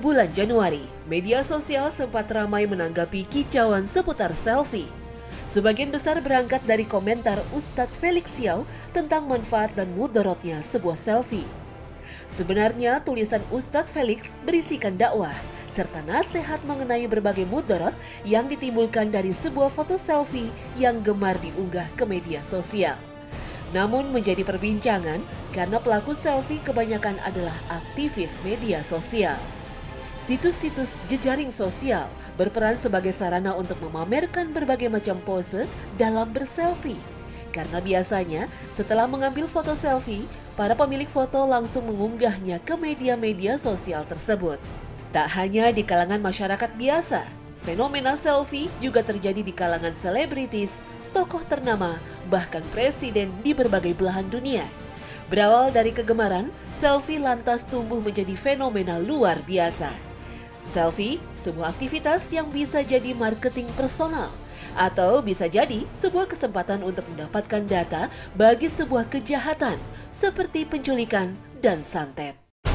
bulan Januari, media sosial sempat ramai menanggapi kicauan seputar selfie. Sebagian besar berangkat dari komentar Ustadz Felix Xiao tentang manfaat dan mudaratnya sebuah selfie. Sebenarnya tulisan Ustadz Felix berisikan dakwah serta nasihat mengenai berbagai mudarat yang ditimbulkan dari sebuah foto selfie yang gemar diunggah ke media sosial. Namun menjadi perbincangan karena pelaku selfie kebanyakan adalah aktivis media sosial. Situs-situs jejaring sosial berperan sebagai sarana untuk memamerkan berbagai macam pose dalam berselfie. Karena biasanya setelah mengambil foto selfie, para pemilik foto langsung mengunggahnya ke media-media sosial tersebut. Tak hanya di kalangan masyarakat biasa, fenomena selfie juga terjadi di kalangan selebritis, tokoh ternama, bahkan presiden di berbagai belahan dunia. Berawal dari kegemaran, selfie lantas tumbuh menjadi fenomena luar biasa. Selfie, sebuah aktivitas yang bisa jadi marketing personal, atau bisa jadi sebuah kesempatan untuk mendapatkan data bagi sebuah kejahatan, seperti penculikan dan santet.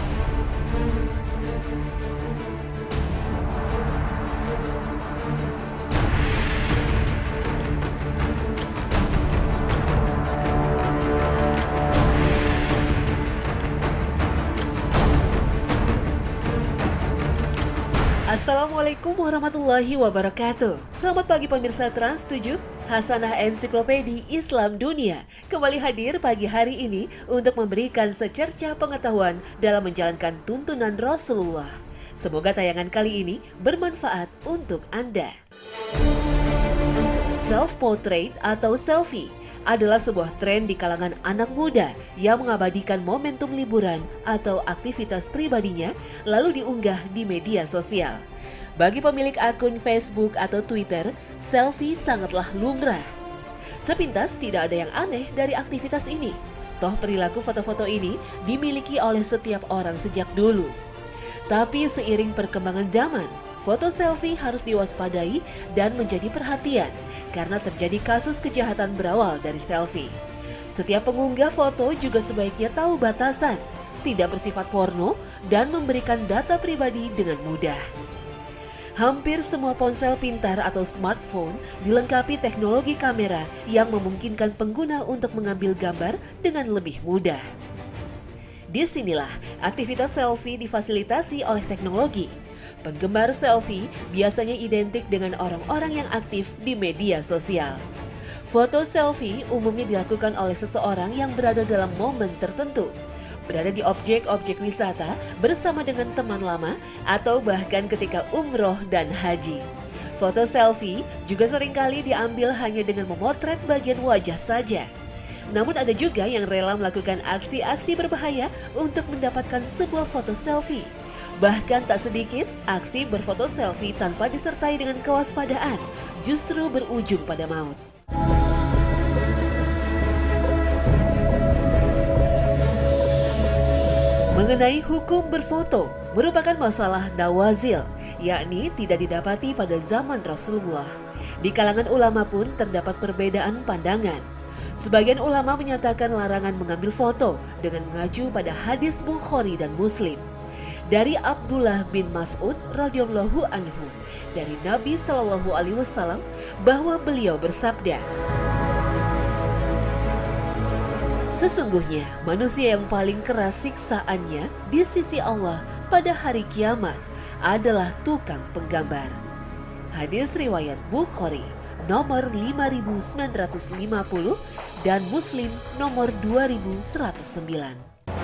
Assalamualaikum warahmatullahi wabarakatuh. Selamat pagi pemirsa Trans 7, Hasanah Ensiklopedi Islam Dunia kembali hadir pagi hari ini untuk memberikan secercah pengetahuan dalam menjalankan tuntunan Rasulullah. Semoga tayangan kali ini bermanfaat untuk Anda. Self-portrait atau selfie adalah sebuah tren di kalangan anak muda yang mengabadikan momentum liburan atau aktivitas pribadinya lalu diunggah di media sosial. Bagi pemilik akun Facebook atau Twitter, selfie sangatlah lumrah. Sepintas tidak ada yang aneh dari aktivitas ini. Toh perilaku foto-foto ini dimiliki oleh setiap orang sejak dulu. Tapi seiring perkembangan zaman, foto selfie harus diwaspadai dan menjadi perhatian karena terjadi kasus kejahatan berawal dari selfie. Setiap pengunggah foto juga sebaiknya tahu batasan, tidak bersifat porno, dan memberikan data pribadi dengan mudah. Hampir semua ponsel pintar atau smartphone dilengkapi teknologi kamera yang memungkinkan pengguna untuk mengambil gambar dengan lebih mudah. Disinilah aktivitas selfie difasilitasi oleh teknologi. Penggemar selfie biasanya identik dengan orang-orang yang aktif di media sosial. Foto selfie umumnya dilakukan oleh seseorang yang berada dalam momen tertentu, berada di objek-objek wisata bersama dengan teman lama, atau bahkan ketika umroh dan haji. Foto selfie juga seringkali diambil hanya dengan memotret bagian wajah saja. Namun ada juga yang rela melakukan aksi-aksi berbahaya untuk mendapatkan sebuah foto selfie. Bahkan tak sedikit aksi berfoto selfie tanpa disertai dengan kewaspadaan justru berujung pada maut. Mengenai hukum berfoto merupakan masalah nawazil, yakni tidak didapati pada zaman Rasulullah. Di kalangan ulama pun terdapat perbedaan pandangan. Sebagian ulama menyatakan larangan mengambil foto dengan mengacu pada hadis Bukhari dan Muslim. Dari Abdullah bin Mas'ud radhiyallahu anhu dari Nabi Shallallahu alaihi wasallam bahwa beliau bersabda, "Sesungguhnya manusia yang paling keras siksaannya di sisi Allah pada hari kiamat adalah tukang penggambar." Hadis riwayat Bukhari nomor 5950 dan Muslim nomor 2109.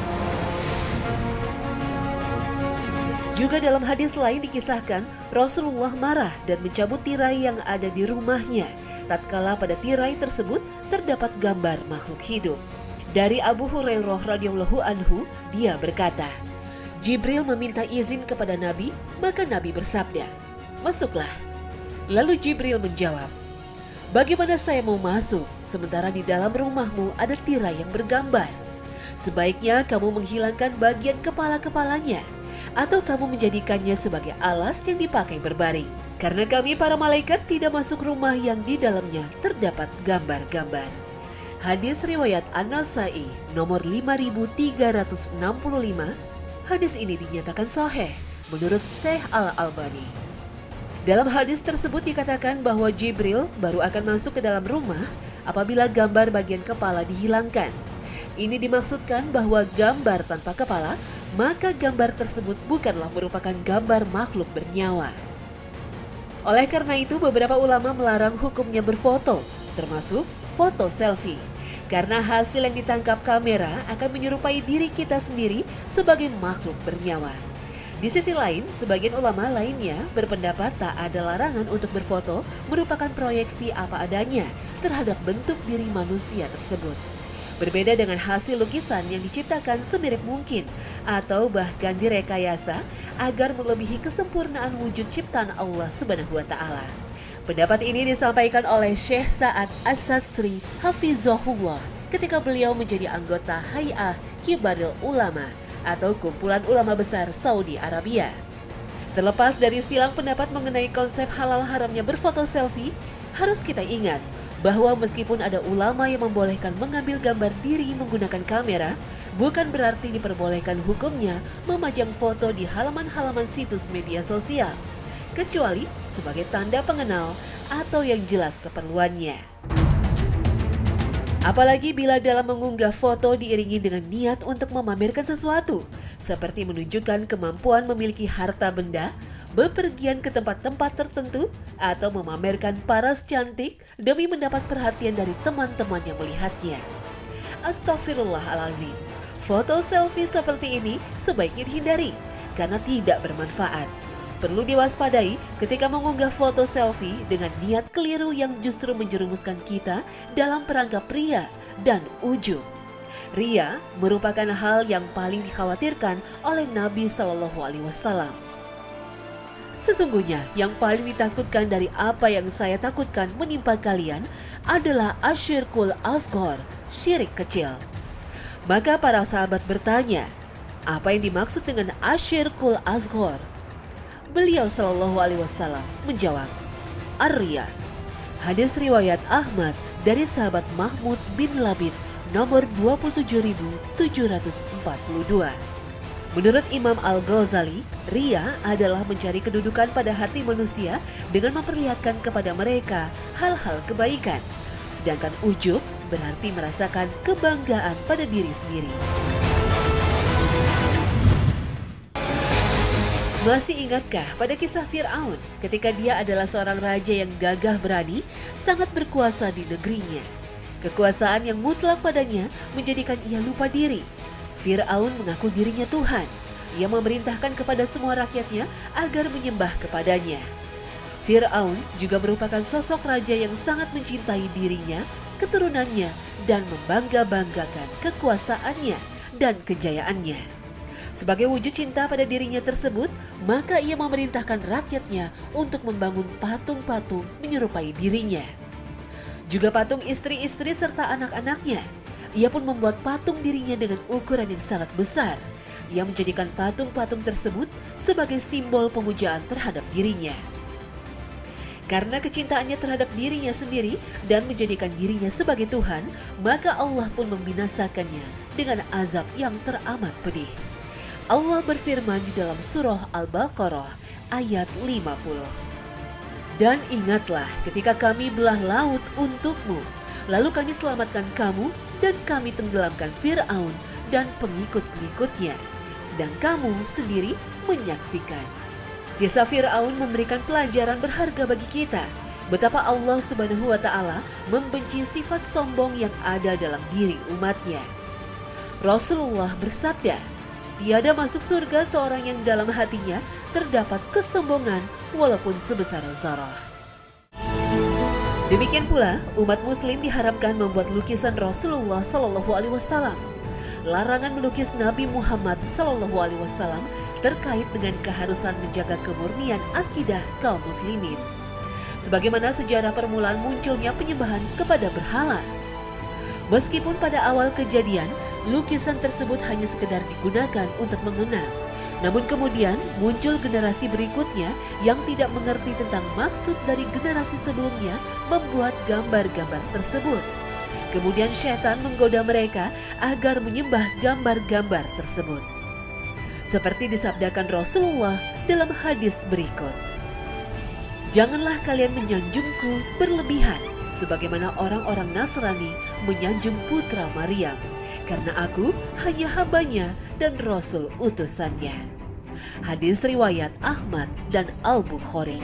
Juga dalam hadis lain dikisahkan Rasulullah marah dan mencabut tirai yang ada di rumahnya tatkala pada tirai tersebut terdapat gambar makhluk hidup. Dari Abu Hurairah radhiyallahu anhu, dia berkata, Jibril meminta izin kepada Nabi, maka Nabi bersabda, "Masuklah." Lalu Jibril menjawab, "Bagaimana saya mau masuk sementara di dalam rumahmu ada tirai yang bergambar? Sebaiknya kamu menghilangkan bagian kepala-kepalanya, atau kamu menjadikannya sebagai alas yang dipakai berbaring. Karena kami para malaikat tidak masuk rumah yang di dalamnya terdapat gambar-gambar." Hadis riwayat An-Nasai nomor 5365. Hadis ini dinyatakan sahih menurut Syekh Al-Albani. Dalam hadis tersebut dikatakan bahwa Jibril baru akan masuk ke dalam rumah apabila gambar bagian kepala dihilangkan. Ini dimaksudkan bahwa gambar tanpa kepala, maka gambar tersebut bukanlah merupakan gambar makhluk bernyawa. Oleh karena itu, beberapa ulama melarang hukumnya berfoto, termasuk foto selfie. Karena hasil yang ditangkap kamera akan menyerupai diri kita sendiri sebagai makhluk bernyawa. Di sisi lain, sebagian ulama lainnya berpendapat tak ada larangan untuk berfoto merupakan proyeksi apa adanya terhadap bentuk diri manusia tersebut. Berbeda dengan hasil lukisan yang diciptakan semirip mungkin atau bahkan direkayasa agar melebihi kesempurnaan wujud ciptaan Allah Subhanahu wa Ta'ala. Pendapat ini disampaikan oleh Syekh Sa'ad As-Satsri Hafizahullah ketika beliau menjadi anggota Hay'ah Kibarul Ulama atau kumpulan ulama besar Saudi Arabia. Terlepas dari silang pendapat mengenai konsep halal haramnya berfoto selfie, harus kita ingat bahwa meskipun ada ulama yang membolehkan mengambil gambar diri menggunakan kamera, bukan berarti diperbolehkan hukumnya memajang foto di halaman-halaman situs media sosial, kecuali sebagai tanda pengenal atau yang jelas keperluannya. Apalagi bila dalam mengunggah foto diiringi dengan niat untuk memamerkan sesuatu, seperti menunjukkan kemampuan memiliki harta benda, bepergian ke tempat-tempat tertentu, atau memamerkan paras cantik demi mendapat perhatian dari teman-teman yang melihatnya. Astaghfirullahalazim. Foto selfie seperti ini sebaiknya dihindari karena tidak bermanfaat. Perlu diwaspadai ketika mengunggah foto selfie dengan niat keliru yang justru menjerumuskan kita dalam perangkap ria dan ujub. Ria merupakan hal yang paling dikhawatirkan oleh Nabi Shallallahu Alaihi Wasallam. Sesungguhnya yang paling ditakutkan dari apa yang saya takutkan menimpa kalian adalah asyirkul asghar, syirik kecil. Maka para sahabat bertanya, apa yang dimaksud dengan asyirkul asghar? Beliau Shallallahu Alaihi Wasallam menjawab, Ar-Riya. Hadis riwayat Ahmad dari sahabat Mahmud bin Labid nomor 27.742. Menurut Imam Al-Ghazali, Riya adalah mencari kedudukan pada hati manusia dengan memperlihatkan kepada mereka hal-hal kebaikan. Sedangkan ujub berarti merasakan kebanggaan pada diri sendiri. Masih ingatkah pada kisah Fir'aun ketika dia adalah seorang raja yang gagah berani, sangat berkuasa di negerinya. Kekuasaan yang mutlak padanya menjadikan ia lupa diri. Fir'aun mengaku dirinya Tuhan. Ia memerintahkan kepada semua rakyatnya agar menyembah kepadanya. Fir'aun juga merupakan sosok raja yang sangat mencintai dirinya, keturunannya, dan membangga-banggakan kekuasaannya dan kejayaannya. Sebagai wujud cinta pada dirinya tersebut, maka ia memerintahkan rakyatnya untuk membangun patung-patung menyerupai dirinya. Juga patung istri-istri serta anak-anaknya. Ia pun membuat patung dirinya dengan ukuran yang sangat besar. Ia menjadikan patung-patung tersebut sebagai simbol pemujaan terhadap dirinya. Karena kecintaannya terhadap dirinya sendiri dan menjadikan dirinya sebagai Tuhan, maka Allah pun membinasakannya dengan azab yang teramat pedih. Allah berfirman di dalam surah Al-Baqarah ayat 50. Dan ingatlah ketika kami belah laut untukmu, lalu kami selamatkan kamu dan kami tenggelamkan Fir'aun dan pengikut-pengikutnya, sedang kamu sendiri menyaksikan. Kisah Fir'aun memberikan pelajaran berharga bagi kita, betapa Allah Subhanahu wa Ta'ala membenci sifat sombong yang ada dalam diri umatnya. Rasulullah bersabda, tiada masuk surga seorang yang dalam hatinya terdapat kesombongan walaupun sebesar zarah. Demikian pula, umat muslim diharamkan membuat lukisan Rasulullah Shallallahu Alaihi Wasallam. Larangan melukis Nabi Muhammad Shallallahu Alaihi Wasallam terkait dengan keharusan menjaga kemurnian akidah kaum muslimin. Sebagaimana sejarah permulaan munculnya penyembahan kepada berhala. Meskipun pada awal kejadian, lukisan tersebut hanya sekedar digunakan untuk mengenang. Namun kemudian muncul generasi berikutnya yang tidak mengerti tentang maksud dari generasi sebelumnya membuat gambar-gambar tersebut. Kemudian syaitan menggoda mereka agar menyembah gambar-gambar tersebut. Seperti disabdakan Rasulullah dalam hadis berikut. Janganlah kalian menyanjungku berlebihan sebagaimana orang-orang Nasrani menyanjung putra Maryam, karena aku hanya hambanya dan rasul utusannya. Hadis riwayat Ahmad dan Al-Bukhari.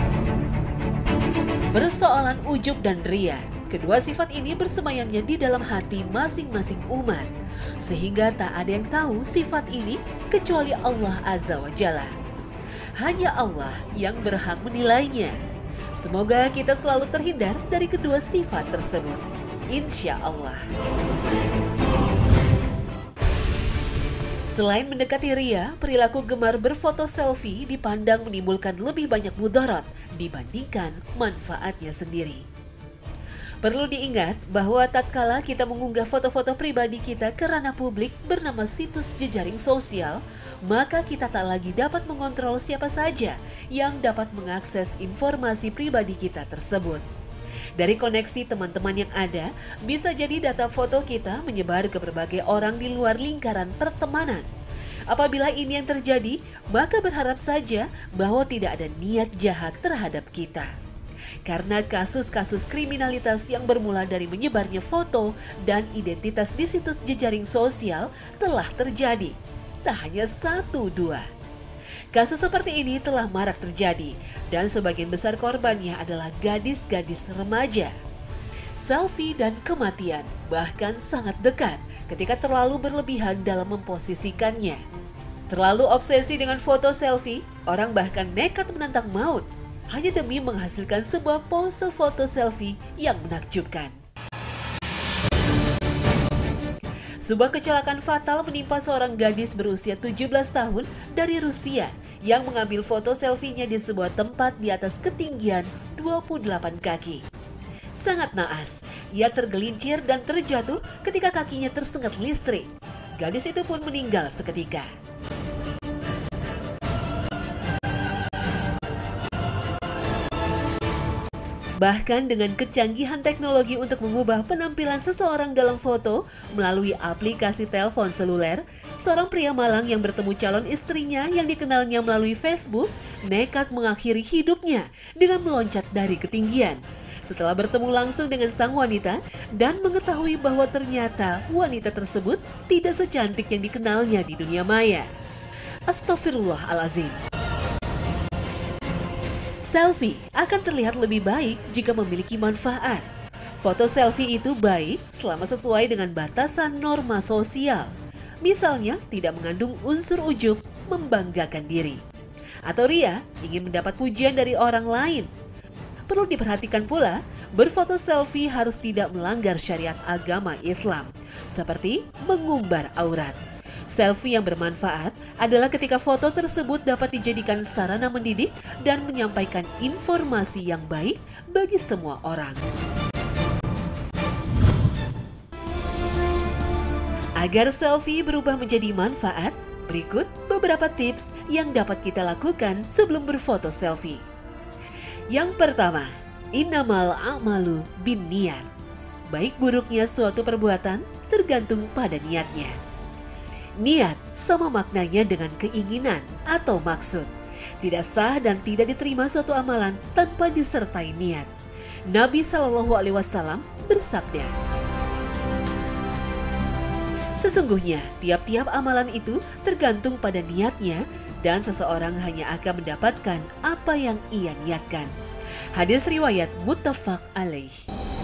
Persoalan ujub dan riya, kedua sifat ini bersemayamnya di dalam hati masing-masing umat, sehingga tak ada yang tahu sifat ini kecuali Allah Azza wa Jalla. Hanya Allah yang berhak menilainya. Semoga kita selalu terhindar dari kedua sifat tersebut, insya Allah. Selain mendekati riya, perilaku gemar berfoto selfie dipandang menimbulkan lebih banyak mudarat dibandingkan manfaatnya sendiri. Perlu diingat bahwa tatkala kita mengunggah foto-foto pribadi kita ke ranah publik bernama situs jejaring sosial, maka kita tak lagi dapat mengontrol siapa saja yang dapat mengakses informasi pribadi kita tersebut. Dari koneksi teman-teman yang ada, bisa jadi data foto kita menyebar ke berbagai orang di luar lingkaran pertemanan. Apabila ini yang terjadi, maka berharap saja bahwa tidak ada niat jahat terhadap kita. Karena kasus-kasus kriminalitas yang bermula dari menyebarnya foto dan identitas di situs jejaring sosial telah terjadi. Tak hanya 1-2. Kasus seperti ini telah marak terjadi dan sebagian besar korbannya adalah gadis-gadis remaja. Selfie dan kematian bahkan sangat dekat ketika terlalu berlebihan dalam memposisikannya. Terlalu obsesi dengan foto selfie, orang bahkan nekat menantang maut hanya demi menghasilkan sebuah pose foto selfie yang menakjubkan. Sebuah kecelakaan fatal menimpa seorang gadis berusia 17 tahun dari Rusia yang mengambil foto selfie-nya di sebuah tempat di atas ketinggian 28 kaki. Sangat naas, ia tergelincir dan terjatuh ketika kakinya tersengat listrik. Gadis itu pun meninggal seketika. Bahkan dengan kecanggihan teknologi untuk mengubah penampilan seseorang dalam foto melalui aplikasi telepon seluler, seorang pria Malang yang bertemu calon istrinya yang dikenalnya melalui Facebook nekat mengakhiri hidupnya dengan meloncat dari ketinggian. Setelah bertemu langsung dengan sang wanita dan mengetahui bahwa ternyata wanita tersebut tidak secantik yang dikenalnya di dunia maya. Astaghfirullahalazim. Selfie akan terlihat lebih baik jika memiliki manfaat. Foto selfie itu baik selama sesuai dengan batasan norma sosial. Misalnya tidak mengandung unsur ujub, membanggakan diri. Atau ria, ingin mendapat pujian dari orang lain. Perlu diperhatikan pula, berfoto selfie harus tidak melanggar syariat agama Islam, seperti mengumbar aurat. Selfie yang bermanfaat adalah ketika foto tersebut dapat dijadikan sarana mendidik dan menyampaikan informasi yang baik bagi semua orang. Agar selfie berubah menjadi manfaat, berikut beberapa tips yang dapat kita lakukan sebelum berfoto selfie. Yang pertama, innamal a'malu binniyat. Baik buruknya suatu perbuatan tergantung pada niatnya. Niat sama maknanya dengan keinginan atau maksud. Tidak sah dan tidak diterima suatu amalan tanpa disertai niat. Nabi SAW bersabda, sesungguhnya tiap-tiap amalan itu tergantung pada niatnya dan seseorang hanya akan mendapatkan apa yang ia niatkan. Hadis riwayat muttafaq alaih.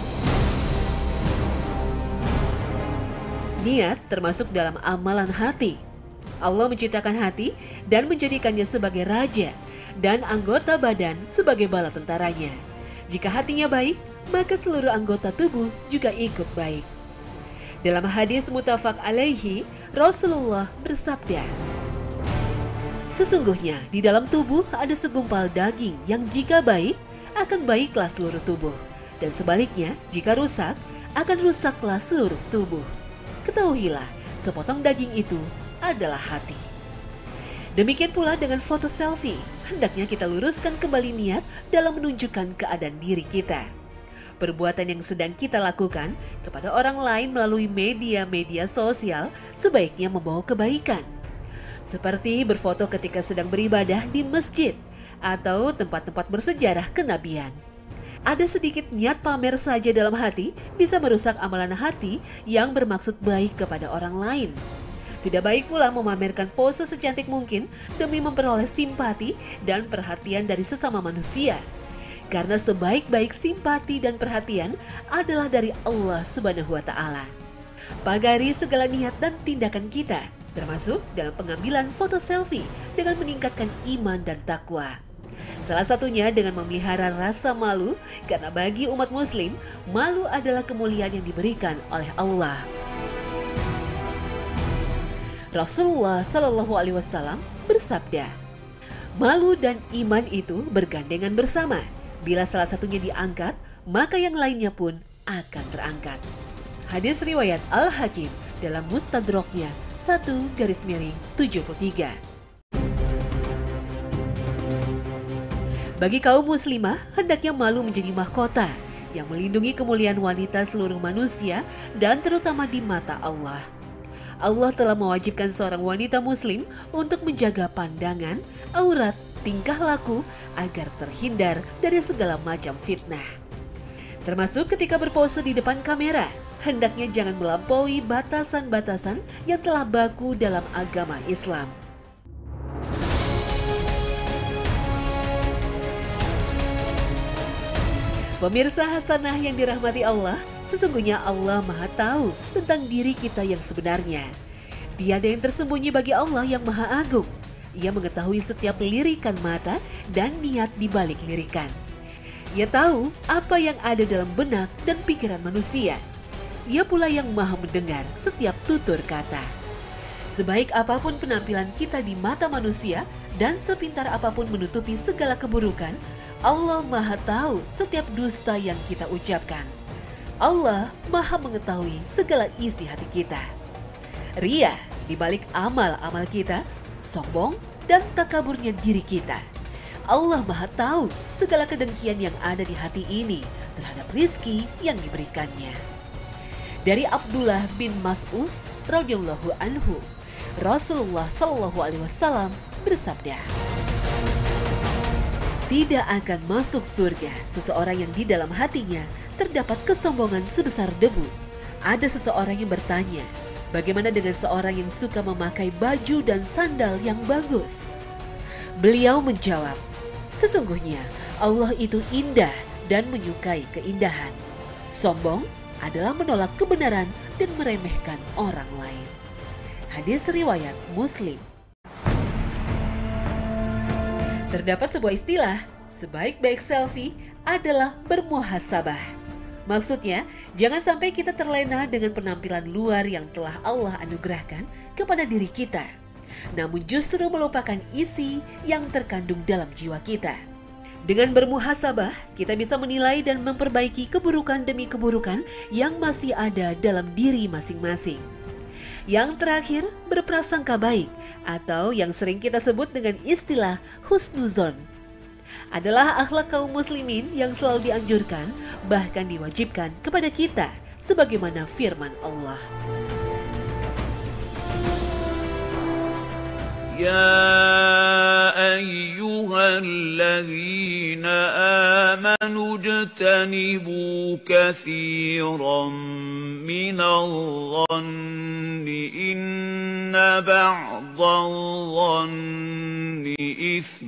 Niat termasuk dalam amalan hati. Allah menciptakan hati dan menjadikannya sebagai raja dan anggota badan sebagai bala tentaranya. Jika hatinya baik, maka seluruh anggota tubuh juga ikut baik. Dalam hadis muttafaq alaihi, Rasulullah bersabda, sesungguhnya di dalam tubuh ada segumpal daging yang jika baik, akan baiklah seluruh tubuh. Dan sebaliknya, jika rusak, akan rusaklah seluruh tubuh. Ketahuilah, sepotong daging itu adalah hati. Demikian pula dengan foto selfie, hendaknya kita luruskan kembali niat dalam menunjukkan keadaan diri kita. Perbuatan yang sedang kita lakukan kepada orang lain melalui media-media sosial sebaiknya membawa kebaikan. seperti berfoto ketika sedang beribadah di masjid atau tempat-tempat bersejarah kenabian. Ada sedikit niat pamer saja dalam hati bisa merusak amalan hati yang bermaksud baik kepada orang lain. Tidak baik pula memamerkan pose secantik mungkin demi memperoleh simpati dan perhatian dari sesama manusia. Karena sebaik-baik simpati dan perhatian adalah dari Allah Subhanahu wa Ta'ala. Pagari segala niat dan tindakan kita, termasuk dalam pengambilan foto selfie dengan meningkatkan iman dan takwa. Salah satunya dengan memelihara rasa malu, karena bagi umat muslim, malu adalah kemuliaan yang diberikan oleh Allah. Rasulullah Shallallahu Alaihi Wasallam bersabda, malu dan iman itu bergandengan bersama. Bila salah satunya diangkat, maka yang lainnya pun akan terangkat. Hadis riwayat Al-Hakim dalam Mustadraknya 1/73. Bagi kaum muslimah, hendaknya malu menjadi mahkota yang melindungi kemuliaan wanita seluruh manusia dan terutama di mata Allah. Allah telah mewajibkan seorang wanita muslim untuk menjaga pandangan, aurat, tingkah laku agar terhindar dari segala macam fitnah. Termasuk ketika berpose di depan kamera, hendaknya jangan melampaui batasan-batasan yang telah baku dalam agama Islam. Pemirsa Hasanah yang dirahmati Allah, sesungguhnya Allah Maha Tahu tentang diri kita yang sebenarnya. Tiada yang tersembunyi bagi Allah yang Maha Agung. Ia mengetahui setiap lirikan mata dan niat di balik lirikan. Ia tahu apa yang ada dalam benak dan pikiran manusia. Ia pula yang Maha mendengar setiap tutur kata. Sebaik apapun penampilan kita di mata manusia dan sepintar apapun menutupi segala keburukan, Allah Maha Tahu setiap dusta yang kita ucapkan. Allah Maha mengetahui segala isi hati kita. Ria di balik amal-amal kita, sombong dan takaburnya diri kita. Allah Maha Tahu segala kedengkian yang ada di hati ini terhadap rizki yang diberikannya. Dari Abdullah bin Mas'ud radhiyallahu anhu, Rasulullah Shallallahu Alaihi Wasallam bersabda, tidak akan masuk surga seseorang yang di dalam hatinya terdapat kesombongan sebesar debu. Ada seseorang yang bertanya, bagaimana dengan seorang yang suka memakai baju dan sandal yang bagus? Beliau menjawab, sesungguhnya Allah itu indah dan menyukai keindahan. Sombong adalah menolak kebenaran dan meremehkan orang lain. Hadis riwayat Muslim. Terdapat sebuah istilah, sebaik-baik selfie adalah bermuhasabah. Maksudnya, jangan sampai kita terlena dengan penampilan luar yang telah Allah anugerahkan kepada diri kita, namun justru melupakan isi yang terkandung dalam jiwa kita. Dengan bermuhasabah, kita bisa menilai dan memperbaiki keburukan demi keburukan yang masih ada dalam diri masing-masing. Yang terakhir, berprasangka baik atau yang sering kita sebut dengan istilah husnuzon adalah akhlak kaum muslimin yang selalu dianjurkan bahkan diwajibkan kepada kita sebagaimana firman Allah. يا أيها الذين آمنوا اجتنبوا كثيرا من الظن إن بعض الظن إثم.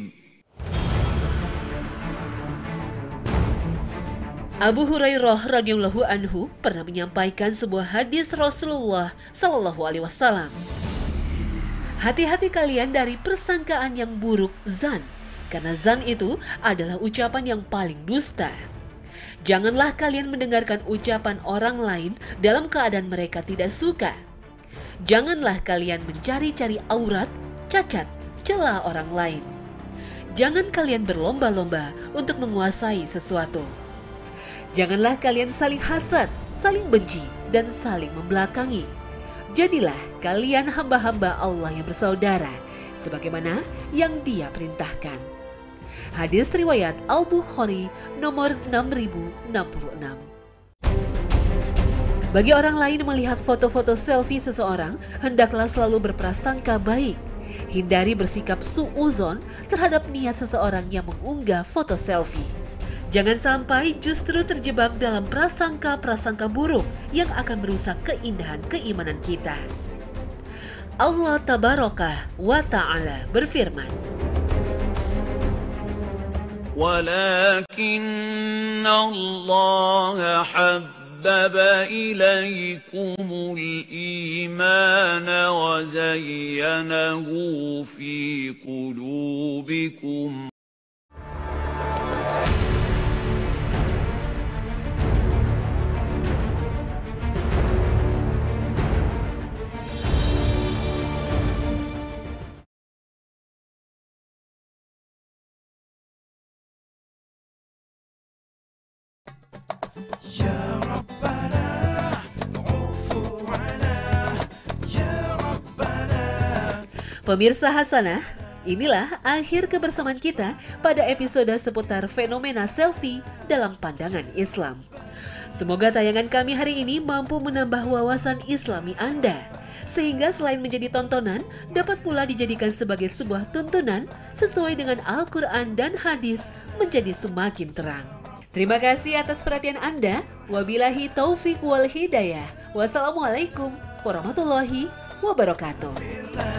Abu Hurairah radhiyallahu anhu pernah menyampaikan sebuah hadis Rasulullah Shallallahu Alaihi Wasallam. Hati-hati kalian dari persangkaan yang buruk zan, karena zan itu adalah ucapan yang paling dusta. Janganlah kalian mendengarkan ucapan orang lain dalam keadaan mereka tidak suka. Janganlah kalian mencari-cari aurat, cacat, celah orang lain. Jangan kalian berlomba-lomba untuk menguasai sesuatu. Janganlah kalian saling hasad, saling benci, dan saling membelakangi. Jadilah kalian hamba-hamba Allah yang bersaudara, sebagaimana yang Dia perintahkan. Hadis riwayat Al-Bukhari nomor 6066. Bagi orang lain melihat foto-foto selfie seseorang, hendaklah selalu berprasangka baik. Hindari bersikap suuzon terhadap niat seseorang yang mengunggah foto selfie. Jangan sampai justru terjebak dalam prasangka-prasangka buruk yang akan merusak keindahan keimanan kita. Allah Tabaraka wa Ta'ala berfirman, وَلَكِنَّ اللَّهَ حَبَّبَ إِلَيْكُمُ الْإِيمَانَ وَزَيَّنَهُ فِي قُلُوبِكُمْ Pemirsa Hasanah, inilah akhir kebersamaan kita pada episode seputar fenomena selfie dalam pandangan Islam. Semoga tayangan kami hari ini mampu menambah wawasan Islami Anda, sehingga selain menjadi tontonan, dapat pula dijadikan sebagai sebuah tuntunan sesuai dengan Al-Quran dan hadis menjadi semakin terang. Terima kasih atas perhatian Anda. Wabillahi taufik wal hidayah. Wassalamualaikum warahmatullahi wabarakatuh.